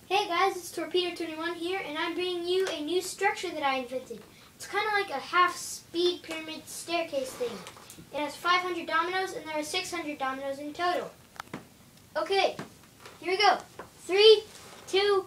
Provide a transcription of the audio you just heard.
Hey guys, it's Torpedo21 here, and I'm bringing you a new structure that I invented. It's kind of like a half-speed pyramid staircase thing. It has 500 dominoes, and there are 600 dominoes in total. Okay, here we go. 3, 2,